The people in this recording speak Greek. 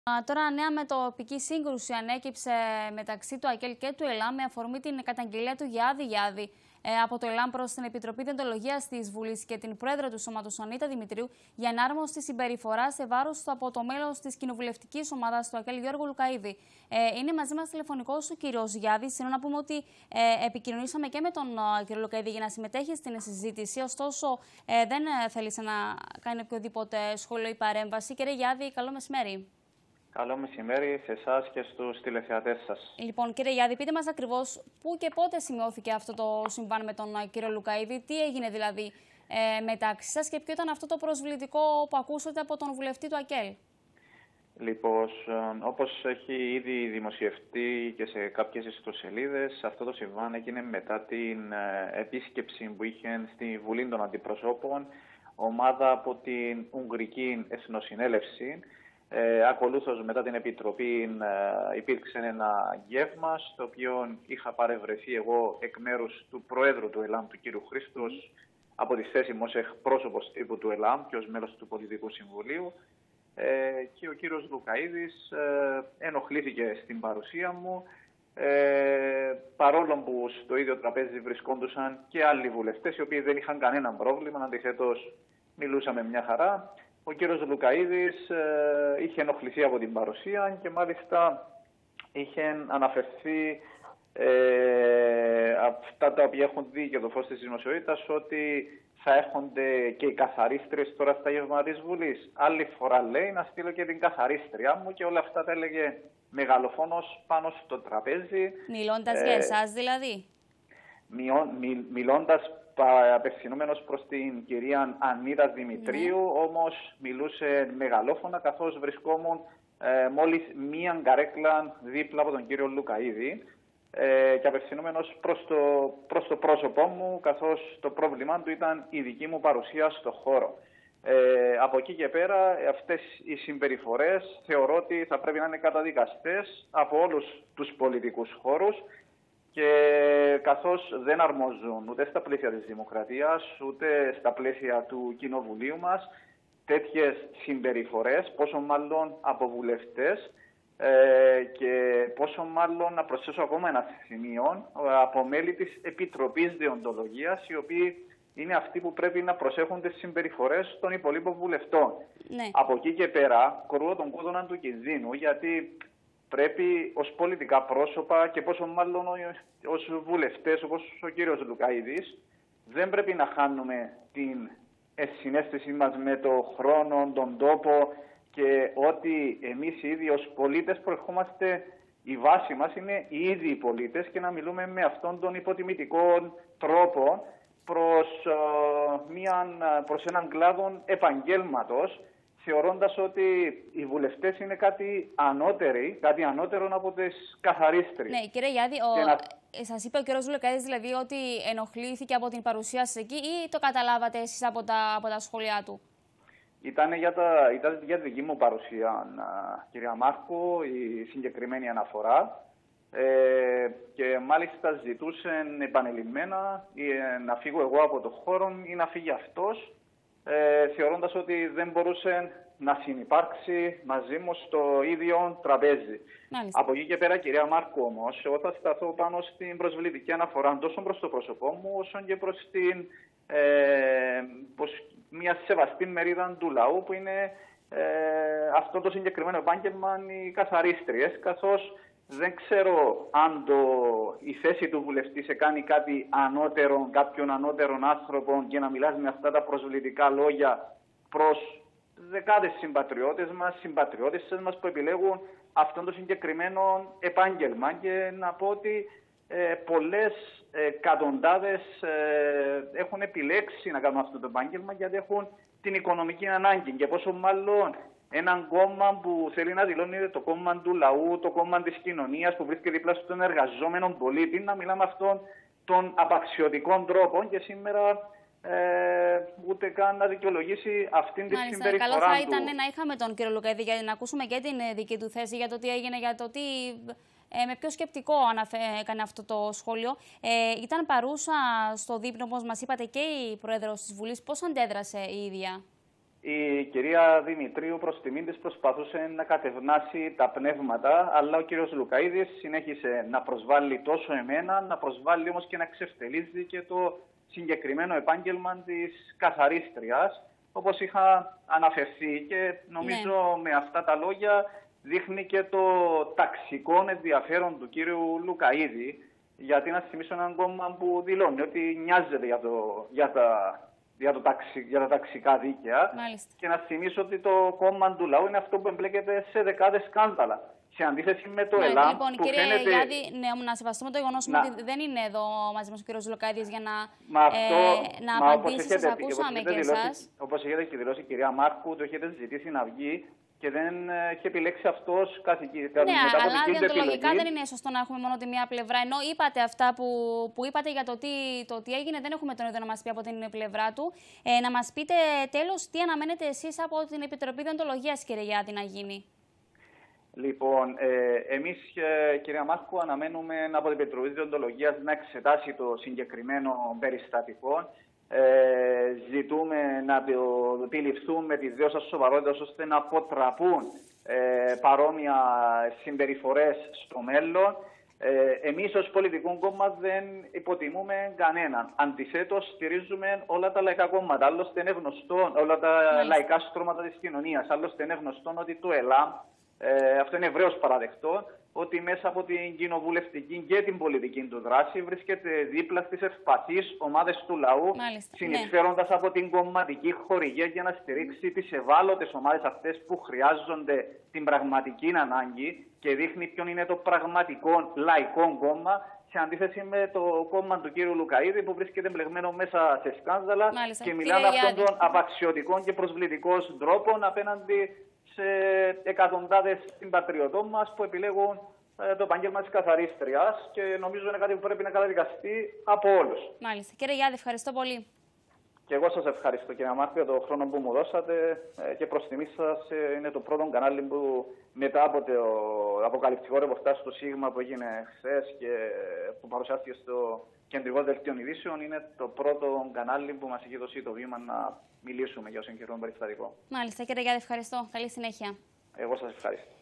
Τώρα νέα μετοπική σύγκρουση ανέκυψε μεταξύ του ΑΚΕΛ και του ΕΛΑΜ με αφορμή την καταγγελία του Γιάδη Γιάδη από το ΕΛΑΜ προς την Επιτροπή Διοντολογίας της Βουλής και την Πρόεδρο του Σώματος Ανίτα Δημητρίου για ενάρμοστη συμπεριφορά σε βάρος του από το μέλος της κοινοβουλευτικής ομάδας του ΑΚΕΛ Γιώργο Λουκαίδη. Είναι μαζί μας τηλεφωνικός ο κύριος Γιάδης. Θέλω να πούμε ότι επικοινωνήσαμε και με τον κύριο Λουκαίδη για να συμμετέχει στην συζήτηση, ωστόσο δεν θέλησε να κάνει οποιοδήποτε σχόλιο ή παρέμβαση. Κύριε Γιάδη, καλό μεσημέρι. Καλό μεσημέρι σε εσάς και στους τηλεθεατές σας. Λοιπόν, κύριε Γιάδη, πείτε μας ακριβώς πού και πότε σημειώθηκε αυτό το συμβάν με τον κύριο Λουκαίδη, τι έγινε δηλαδή μεταξύ σας και ποιο ήταν αυτό το προσβλητικό που ακούσατε από τον βουλευτή του ΑΚΕΛ. Λοιπόν, όπως έχει ήδη δημοσιευτεί και σε κάποιες ιστοσελίδες, αυτό το συμβάν έγινε μετά την επίσκεψη που είχε στη Βουλή των Αντιπροσώπων ομάδα από την Ουγγρική Εθνοσυνέλευση. Ακολούθως μετά την Επιτροπή υπήρξε ένα γεύμα στο οποίο είχα παρευρεθεί εγώ εκ μέρους του Προέδρου του ΕΛΑΜ, του κ. Χρήστος, από τη θέση μου ως εκπρόσωπος τύπου του ΕΛΑΜ και ως μέλος του Πολιτικού Συμβουλίου, και ο κύριος Λουκαίδης ενοχλήθηκε στην παρουσία μου, παρόλο που στο ίδιο τραπέζι βρισκόντουσαν και άλλοι βουλευτές οι οποίοι δεν είχαν κανένα πρόβλημα, αντιθέτως μιλούσαμε μια χαρά. Ο κύριος Λουκαίδης είχε ενοχληθεί από την παρουσία και μάλιστα είχε αναφερθεί αυτά τα οποία έχουν δει και το φως της δημοσιότητας, ότι θα έρχονται και οι καθαρίστρες τώρα στα γεύμα της Βουλής. Άλλη φορά λέει να στείλω και την καθαρίστρια μου και όλα αυτά τα έλεγε μεγαλοφόνος πάνω στο τραπέζι. Μιλώντας για εσάς δηλαδή. Μιλώντας απευθυνόμενος προς την κυρία Ανίτα Δημητρίου, όμως μιλούσε μεγαλόφωνα καθώς βρισκόμουν μόλις μία καρέκλα δίπλα από τον κύριο Λουκαίδη και απευθυνόμενος προς το πρόσωπό μου, καθώς το πρόβλημά του ήταν η δική μου παρουσία στο χώρο. Από εκεί και πέρα αυτές οι συμπεριφορές θεωρώ ότι θα πρέπει να είναι καταδικαστές από όλους τους πολιτικούς χώρους, και καθώς δεν αρμόζουν ούτε στα πλαίσια της δημοκρατίας, ούτε στα πλαίσια του κοινοβουλίου μας τέτοιες συμπεριφορές, πόσο μάλλον από βουλευτές, και πόσο μάλλον να προσθέσω ακόμα ένα σημείο, από μέλη της Επιτροπής Διοντολογίας, οι οποίοι είναι αυτοί που πρέπει να προσέχουν τις συμπεριφορές των υπολείπων βουλευτών. Ναι. Από εκεί και πέρα κρούω τον κόδωνα του κινδύνου, γιατί πρέπει ως πολιτικά πρόσωπα και πόσο μάλλον ως βουλευτές όπως ο κύριος Λουκαίδης δεν πρέπει να χάνουμε την συναίσθηση μας με το χρόνο, τον τόπο, και ότι εμείς οι ίδιοι ως πολίτες προερχόμαστε, η βάση μας είναι οι ίδιοι πολίτες, και να μιλούμε με αυτόν τον υποτιμητικό τρόπο προς έναν κλάδο επαγγέλματος, θεωρώντας ότι οι βουλευτές είναι κάτι ανώτερο από τις καθαρίστριες. Ναι, κύριε Γιάδη, σας είπε ο κύριος Λουκαίδης δηλαδή ότι ενοχλήθηκε από την παρουσία σας εκεί, ή το καταλάβατε εσείς από τα σχόλιά του? Ήταν για τη δική μου παρουσία, κυρία Μάρκο, η συγκεκριμένη αναφορά, και μάλιστα ζητούσαν επανειλημμένα να φύγω εγώ από το χώρο ή να φύγει αυτός, θεωρώντας ότι δεν μπορούσε να συνυπάρξει μαζί μου στο ίδιο τραπέζι. Μάλιστα. Από εκεί και πέρα, κυρία Μάρκο, όμως, εγώ θα σταθώ πάνω στην προσβλητική αναφορά τόσο προς το πρόσωπό μου, όσο και προς μια σεβαστή μερίδα του λαού, που είναι αυτό το συγκεκριμένο επάγγελμα, οι καθαρίστριες, καθώς δεν ξέρω αν η θέση του βουλευτή σε κάνει κάτι ανώτερο, κάποιον ανώτερον άνθρωπο, και να μιλάς με αυτά τα προσβλητικά λόγια προς δεκάδες συμπατριώτες μας που επιλέγουν αυτό το συγκεκριμένο επάγγελμα. Και να πω ότι πολλές εκατοντάδες έχουν επιλέξει να κάνουν αυτό το επάγγελμα γιατί έχουν την οικονομική ανάγκη, και πόσο μάλλον έναν κόμμα που θέλει να δηλώνει το κόμμα του λαού, το κόμμα της κοινωνίας, που βρίσκεται δίπλα στον εργαζόμενο πολίτη, να μιλάμε αυτόν τον απαξιωτικό τρόπο, και σήμερα ούτε καν να δικαιολογήσει αυτήν τη συμπεριφορά του. Καλό θα ήταν να είχαμε τον κύριο Λουκαίδη για να ακούσουμε και την δική του θέση για το τι έγινε, για το τι, με ποιο σκεπτικό έκανε αυτό το σχόλιο. Ήταν παρούσα στο δείπνο, όπως μας είπατε, και η Πρόεδρος της Βουλής. Πώς αντέδρασε η ίδια? η κυρία Δημητρίου προς τιμήν της προσπαθούσε να κατευνάσει τα πνεύματα, αλλά ο κύριος Λουκαίδης συνέχισε να προσβάλλει τόσο εμένα, να προσβάλλει όμως και να εξευτελίζει και το συγκεκριμένο επάγγελμα της καθαρίστριας, όπως είχα αναφερθεί, και νομίζω με αυτά τα λόγια δείχνει και το ταξικό ενδιαφέρον του κύριου Λουκαίδη, γιατί να θυμίσω έναν κόμμα που δηλώνει ότι νοιάζεται για τα ταξικά δίκαια. Μάλιστα. Και να θυμίσω ότι το κόμμα του λαού είναι αυτό που εμπλέκεται σε δεκάδες σκάνδαλα. Σε αντίθεση με το ΕΛΑΜ. Λοιπόν, που κύριε φαίνεται... Γιάδη, να σεβαστούμε το γεγονός ότι δεν είναι εδώ μαζί μας ο κύριος Λουκαίδης για να απαντήσει. Σας ακούσαμε και εσάς. Όπως έχετε και δηλώσει, κυρία Μάρκου, το έχετε ζητήσει να βγει και δεν έχει επιλέξει αυτός καθηγητή. Ναι, αλλά διοντολογικά δεν είναι σωστό να έχουμε μόνο τη μία πλευρά. Ενώ είπατε αυτά που είπατε για το τι έγινε, δεν έχουμε τον ίδιο να μας πει από την πλευρά του. Να μας πείτε τέλος τι αναμένετε εσείς από την Επιτροπή Διοντολογίας, κύριε Γιάδη, να γίνει. Λοιπόν, εμείς, κυρία Μάρκου, αναμένουμε από την Επιτροπή Διοντολογίας να εξετάσει το συγκεκριμένο περιστατικό. Ζητούμε να επιληφθούν με τη δέωσα σοβαρότητα ώστε να αποτραπούν παρόμοια συμπεριφορές στο μέλλον. Εμείς ως πολιτικό κόμμα δεν υποτιμούμε κανέναν. Αντιθέτως, στηρίζουμε όλα τα λαϊκά κόμματα. Άλλωστε είναι γνωστό, όλα τα λαϊκά στρώματα της κοινωνίας. Άλλωστε είναι γνωστό ότι το ΕΛΑΜ, αυτό είναι ευρέως παραδεκτό, ότι μέσα από την κοινοβουλευτική και την πολιτική του δράση βρίσκεται δίπλα στις ευπαθείς ομάδες του λαού, συνεισφέροντας από την κομματική χορηγία για να στηρίξει τις ευάλωτες ομάδες αυτές που χρειάζονται την πραγματική ανάγκη και δείχνει ποιον είναι το πραγματικό λαϊκό κόμμα, σε αντίθεση με το κόμμα του κύριου Λουκαίδη που βρίσκεται εμπλεγμένο μέσα σε σκάνδαλα και μιλάμε αυτόν τον απαξιωτικών και προσβλητικών τρόπων απέναντι σε εκατοντάδες συμπατριωτών μας που επιλέγουν το επάγγελμα της καθαρίστριας, και νομίζω είναι κάτι που πρέπει να καταδικαστεί από όλους. Μάλιστα. Κύριε Γιάδη, ευχαριστώ πολύ. Και εγώ σας ευχαριστώ, κύριε Μάρκου, για τον χρόνο που μου δώσατε, και προς τιμή σας είναι το πρώτο κανάλι που μετά από το αποκαλυπτικό ρεπορτάζ στο Σίγμα που έγινε χθες και που παρουσιάστηκε στο κεντρικό δελτίο ειδήσεων, είναι το πρώτο κανάλι που μας έχει δώσει το βήμα να μιλήσουμε για ο συγκεκριμένο περιστατικό. Μάλιστα, κύριε Γιάδη, ευχαριστώ. Καλή συνέχεια. Εγώ σας ευχαριστώ.